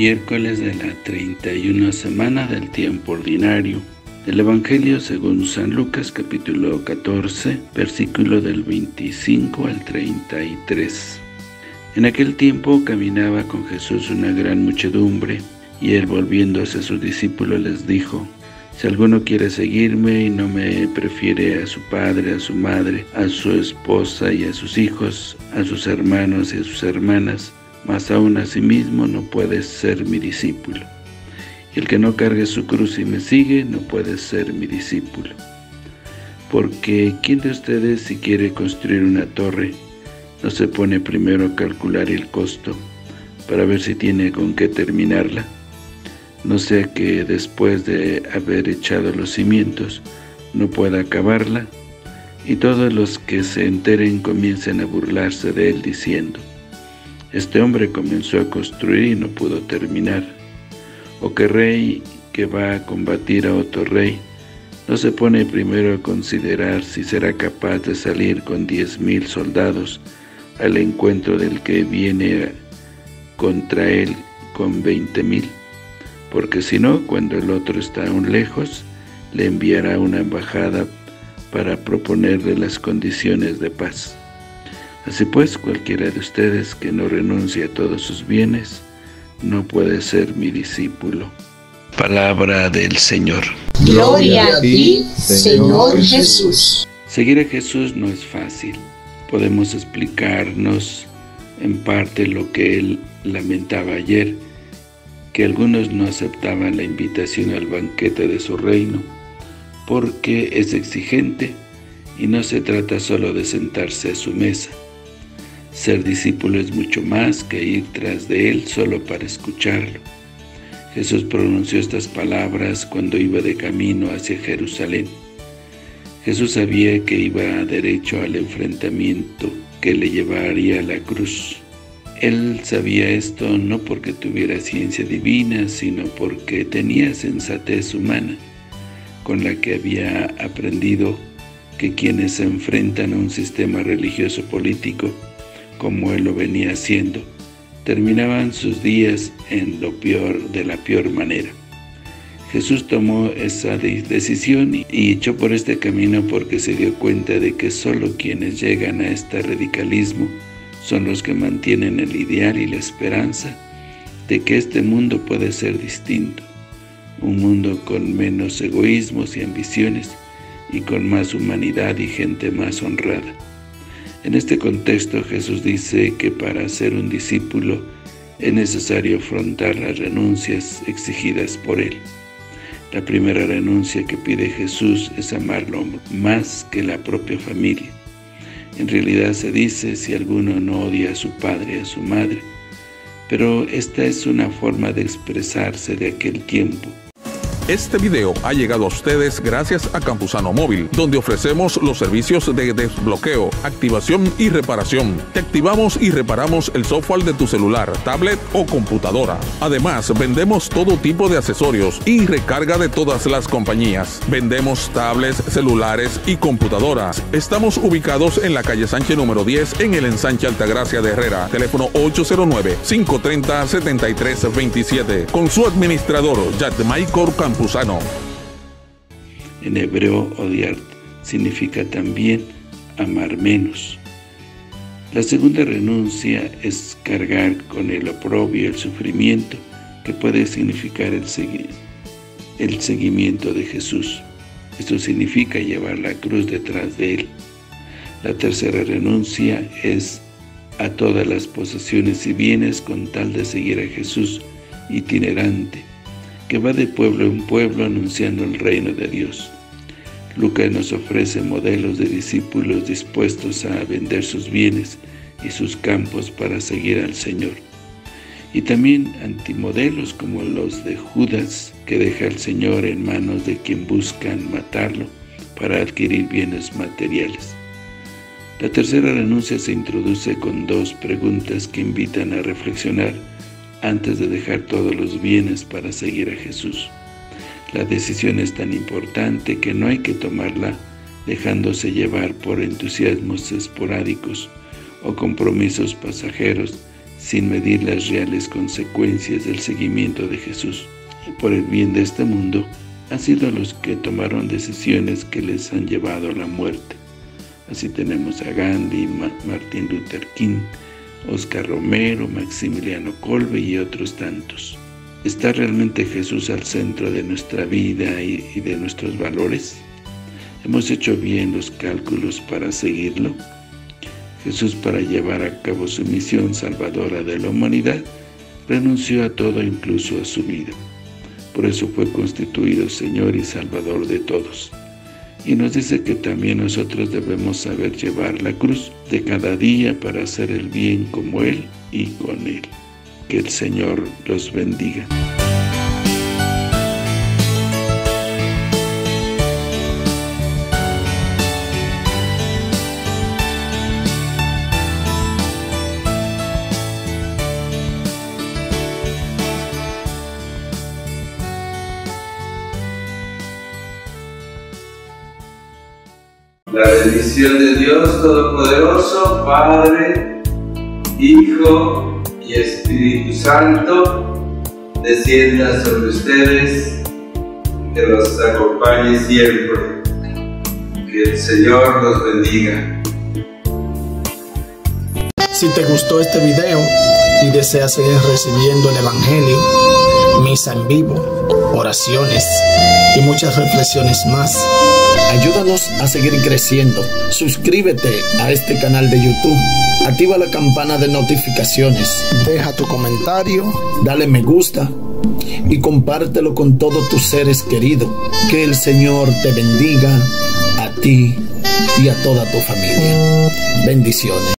Miércoles de la 31 semana del tiempo ordinario. Del Evangelio según San Lucas, capítulo 14, versículo del 25 al 33. En aquel tiempo caminaba con Jesús una gran muchedumbre, y él, volviéndose a sus discípulos, les dijo: Si alguno quiere seguirme y no me prefiere a su padre, a su madre, a su esposa y a sus hijos, a sus hermanos y a sus hermanas, mas aún a sí mismo, no puede ser mi discípulo. Y el que no cargue su cruz y me sigue, no puede ser mi discípulo. Porque ¿quién de ustedes, si quiere construir una torre, no se pone primero a calcular el costo, para ver si tiene con qué terminarla? No sea que después de haber echado los cimientos, no pueda acabarla, y todos los que se enteren comiencen a burlarse de él, diciendo: Este hombre comenzó a construir y no pudo terminar. O que rey que va a combatir a otro rey, no se pone primero a considerar si será capaz de salir con 10,000 soldados al encuentro del que viene contra él con 20,000. Porque si no, cuando el otro está aún lejos, le enviará una embajada para proponerle las condiciones de paz. Así pues, cualquiera de ustedes que no renuncie a todos sus bienes, no puede ser mi discípulo. Palabra del Señor. Gloria a ti, Señor Jesús. Seguir a Jesús no es fácil. Podemos explicarnos en parte lo que él lamentaba ayer, que algunos no aceptaban la invitación al banquete de su reino, porque es exigente y no se trata solo de sentarse a su mesa. Ser discípulo es mucho más que ir tras de él solo para escucharlo. Jesús pronunció estas palabras cuando iba de camino hacia Jerusalén. Jesús sabía que iba derecho al enfrentamiento que le llevaría a la cruz. Él sabía esto no porque tuviera ciencia divina, sino porque tenía sensatez humana, con la que había aprendido que quienes se enfrentan a un sistema religioso político, como él lo venía haciendo, terminaban sus días de la peor manera. Jesús tomó esa decisión y echó por este camino porque se dio cuenta de que solo quienes llegan a este radicalismo son los que mantienen el ideal y la esperanza de que este mundo puede ser distinto, un mundo con menos egoísmos y ambiciones y con más humanidad y gente más honrada. En este contexto, Jesús dice que para ser un discípulo es necesario afrontar las renuncias exigidas por él. La primera renuncia que pide Jesús es amarlo más que la propia familia. En realidad se dice: si alguno no odia a su padre y a su madre, pero esta es una forma de expresarse de aquel tiempo. Este video ha llegado a ustedes gracias a Campusano Móvil, donde ofrecemos los servicios de desbloqueo, activación y reparación. Te activamos y reparamos el software de tu celular, tablet o computadora. Además, vendemos todo tipo de accesorios y recarga de todas las compañías. Vendemos tablets, celulares y computadoras. Estamos ubicados en la calle Sánchez número 10, en el ensanche Altagracia de Herrera. Teléfono 809-530-7327. Con su administrador, Yadmaicor Campusano. En hebreo, odiar significa también amar menos. La segunda renuncia es cargar con el oprobio y el sufrimiento que puede significar el seguimiento de Jesús. Esto significa llevar la cruz detrás de él. La tercera renuncia es a todas las posesiones y bienes con tal de seguir a Jesús itinerante, que va de pueblo en pueblo anunciando el reino de Dios. Lucas nos ofrece modelos de discípulos dispuestos a vender sus bienes y sus campos para seguir al Señor. Y también antimodelos como los de Judas, que deja al Señor en manos de quien buscan matarlo para adquirir bienes materiales. La tercera renuncia se introduce con dos preguntas que invitan a reflexionar antes de dejar todos los bienes para seguir a Jesús. La decisión es tan importante que no hay que tomarla dejándose llevar por entusiasmos esporádicos o compromisos pasajeros, sin medir las reales consecuencias del seguimiento de Jesús. Y por el bien de este mundo, han sido los que tomaron decisiones que les han llevado a la muerte. Así tenemos a Gandhi, Martin Luther King, Oscar Romero, Maximiliano Kolbe y otros tantos. ¿Está realmente Jesús al centro de nuestra vida y de nuestros valores? ¿Hemos hecho bien los cálculos para seguirlo? Jesús, para llevar a cabo su misión salvadora de la humanidad, renunció a todo, incluso a su vida. Por eso fue constituido Señor y Salvador de todos. Y nos dice que también nosotros debemos saber llevar la cruz de cada día para hacer el bien como Él y con Él. Que el Señor los bendiga. La bendición de Dios Todopoderoso, Padre, Hijo y Espíritu Santo, descienda sobre ustedes, que los acompañe siempre. Que el Señor los bendiga. Si te gustó este video y deseas seguir recibiendo el Evangelio, misa en vivo, oraciones y muchas reflexiones más, ayúdanos a seguir creciendo. Suscríbete a este canal de YouTube, activa la campana de notificaciones, deja tu comentario, dale me gusta y compártelo con todos tus seres queridos. Que el Señor te bendiga a ti y a toda tu familia. Bendiciones.